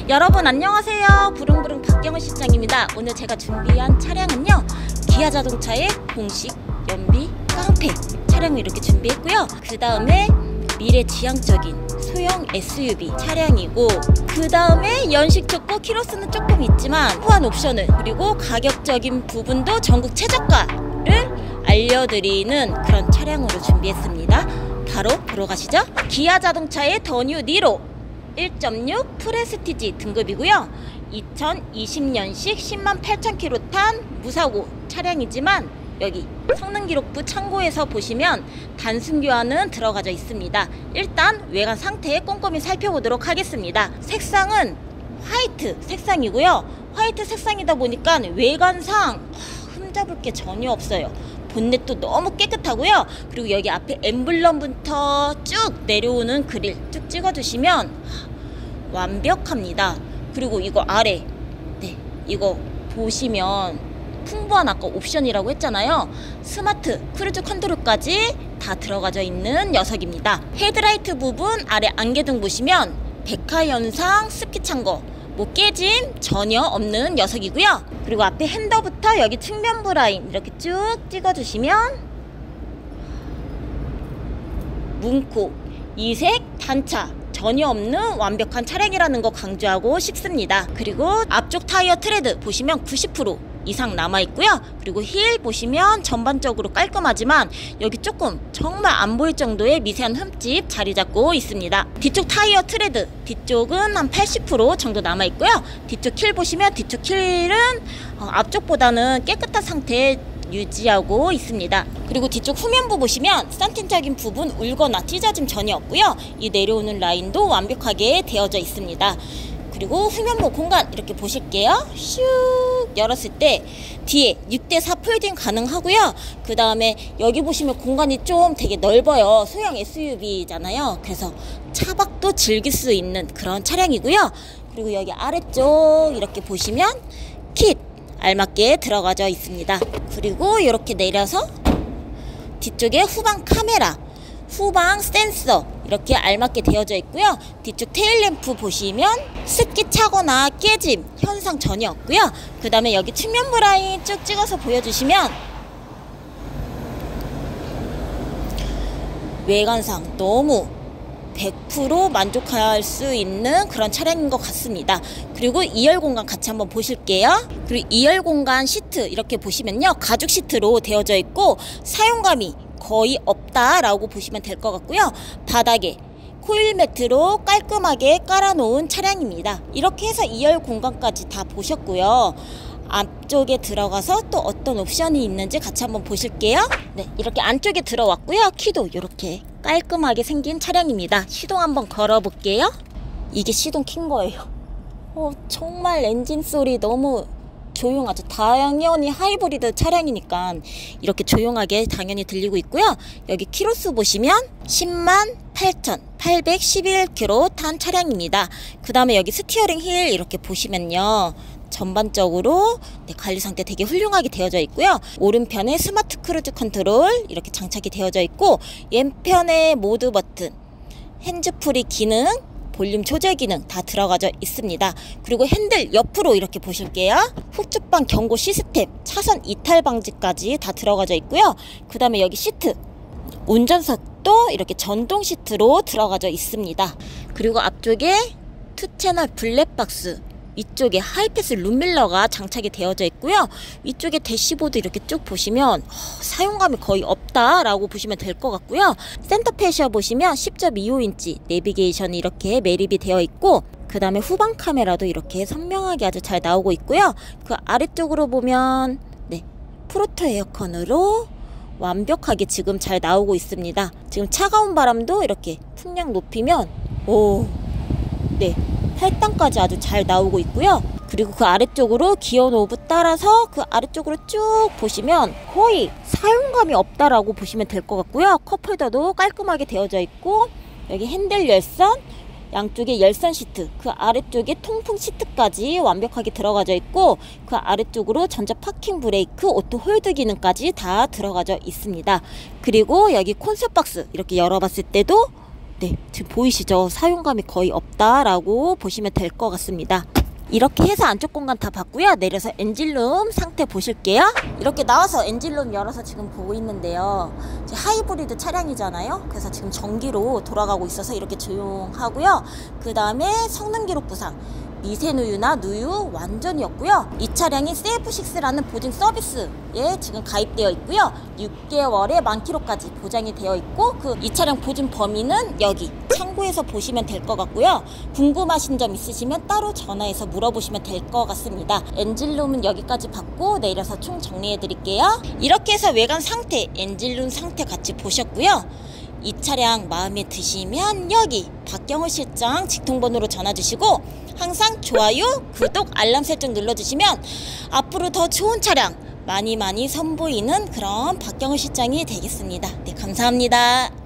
여러분 안녕하세요. 부릉부릉 박경은 실장입니다. 오늘 제가 준비한 차량은요, 기아 자동차의 공식 연비 깡패 차량을 이렇게 준비했고요. 그 다음에 미래지향적인 소형 SUV 차량이고, 그 다음에 연식 좋고 키로수는 조금 있지만 후한 옵션을, 그리고 가격적인 부분도 전국 최저가를 알려드리는 그런 차량으로 준비했습니다. 바로 보러 가시죠. 기아 자동차의 더 뉴 니로 1.6 프레스티지 등급이고요. 2020년식 108,000km 탄 무사고 차량이지만 여기 성능기록부 참고해서 보시면 단순 교환은 들어가져 있습니다. 일단 외관 상태 꼼꼼히 살펴보도록 하겠습니다. 색상은 화이트 색상이고요. 화이트 색상이다 보니까 외관상 흠잡을 게 전혀 없어요. 본넷도 너무 깨끗하고요. 그리고 여기 앞에 엠블럼부터 쭉 내려오는 그릴 쭉 찍어주시면 완벽합니다. 그리고 이거 아래, 이거 보시면 풍부한 아까 옵션이라고 했잖아요. 스마트 크루즈 컨트롤까지 다 들어가져 있는 녀석입니다. 헤드라이트 부분 아래 안개등 보시면 백화 현상, 습기 창거, 깨짐 전혀 없는 녀석이고요. 그리고 앞에 핸더부터 여기 측면부 라인 이렇게 쭉 찍어주시면 문콕, 이색, 단차 전혀 없는 완벽한 차량이라는 거 강조하고 싶습니다. 그리고 앞쪽 타이어 트레드 보시면 90% 이상 남아있고요. 그리고 힐 보시면 전반적으로 깔끔하지만 여기 조금 정말 안 보일 정도의 미세한 흠집 자리 잡고 있습니다. 뒤쪽 타이어 트레드 뒤쪽은 한 80% 정도 남아있고요. 뒤쪽 힐 보시면 뒤쪽 힐은 앞쪽보다는 깨끗한 상태 유지하고 있습니다. 그리고 뒤쪽 후면부 보시면 썬팅적인 부분 울거나 찢어짐 전혀 없고요. 이 내려오는 라인도 완벽하게 되어져 있습니다. 그리고 후면부 공간 이렇게 보실게요. 슉 열었을 때 뒤에 6대4 폴딩 가능하고요. 그 다음에 여기 보시면 공간이 좀 되게 넓어요. 소형 SUV잖아요. 그래서 차박도 즐길 수 있는 그런 차량이고요. 그리고 여기 아래쪽 이렇게 보시면 킷 알맞게 들어가져 있습니다. 그리고 이렇게 내려서 뒤쪽에 후방 카메라, 후방 센서 이렇게 알맞게 되어져 있고요. 뒤쪽 테일램프 보시면 습기 차거나 깨짐 현상 전혀 없고요. 그 다음에 여기 측면부 라인 쭉 찍어서 보여주시면 외관상 너무 100% 만족할 수 있는 그런 차량인 것 같습니다. 그리고 2열 공간 같이 한번 보실게요. 그리고 2열 공간 시트 이렇게 보시면요, 가죽 시트로 되어져 있고 사용감이 거의 없다라고 보시면 될 것 같고요. 바닥에 코일 매트로 깔끔하게 깔아놓은 차량입니다. 이렇게 해서 2열 공간까지 다 보셨고요. 앞쪽에 들어가서 또 어떤 옵션이 있는지 같이 한번 보실게요. 네, 이렇게 안쪽에 들어왔고요. 키도 이렇게 깔끔하게 생긴 차량입니다. 시동 한번 걸어볼게요. 이게 시동 킨 거예요. 정말 엔진 소리 너무 조용하죠. 당연히 하이브리드 차량이니까 이렇게 조용하게 당연히 들리고 있고요. 여기 키로수 보시면 108,811km 탄 차량입니다. 그 다음에 여기 스티어링 휠 이렇게 보시면요, 전반적으로 관리 상태 되게 훌륭하게 되어져 있고요. 오른편에 스마트 크루즈 컨트롤 이렇게 장착이 되어져 있고, 왼편에 모드 버튼, 핸즈프리 기능, 볼륨 조절 기능 다 들어가져 있습니다. 그리고 핸들 옆으로 이렇게 보실게요. 후측방 경고 시스템, 차선 이탈 방지까지 다 들어가져 있고요. 그 다음에 여기 시트, 운전석도 이렇게 전동 시트로 들어가져 있습니다. 그리고 앞쪽에 2채널 블랙박스, 위쪽에 하이패스 룸밀러가 장착이 되어져 있고요. 위쪽에 대시보드 이렇게 쭉 보시면 사용감이 거의 없다라고 보시면 될 것 같고요. 센터 패시어 보시면 10.25인치 내비게이션이 이렇게 매립이 되어 있고, 그 다음에 후방 카메라도 이렇게 선명하게 아주 잘 나오고 있고요. 그 아래쪽으로 보면 프로토 에어컨으로 완벽하게 지금 잘 나오고 있습니다. 지금 차가운 바람도 이렇게 풍량 높이면 8단까지 아주 잘 나오고 있고요. 그리고 그 아래쪽으로 기어 노브 따라서 그 아래쪽으로 쭉 보시면 거의 사용감이 없다라고 보시면 될 것 같고요. 컵홀더도 깔끔하게 되어져 있고, 여기 핸들 열선, 양쪽에 열선 시트, 그 아래쪽에 통풍 시트까지 완벽하게 들어가져 있고, 그 아래쪽으로 전자 파킹 브레이크, 오토 홀드 기능까지 다 들어가져 있습니다. 그리고 여기 콘솔 박스 이렇게 열어봤을 때도 네, 지금 보이시죠? 사용감이 거의 없다라고 보시면 될 것 같습니다. 이렇게 해서 안쪽 공간 다 봤고요. 내려서 엔진룸 상태 보실게요. 이렇게 나와서 엔진룸 열어서 지금 보고 있는데요. 하이브리드 차량이잖아요. 그래서 지금 전기로 돌아가고 있어서 이렇게 조용하고요. 그 다음에 성능 기록 부상, 미세누유나 누유 완전히 없고요. 이 차량이 셀프6라는 보증 서비스에 지금 가입되어 있고요. 6개월에 10,000km까지 보장이 되어 있고, 이 차량 보증 범위는 여기 참고해서 보시면 될 것 같고요. 궁금하신 점 있으시면 따로 전화해서 물어보시면 될 것 같습니다. 엔진룸은 여기까지 받고 내려서 총 정리해 드릴게요. 이렇게 해서 외관 상태, 엔진룸 상태 같이 보셨고요. 이 차량 마음에 드시면 여기 박경호 실장 직통번호로 전화 주시고, 항상 좋아요, 구독, 알람 설정 눌러주시면 앞으로 더 좋은 차량 많이 선보이는 그런 박경호 실장이 되겠습니다. 네, 감사합니다.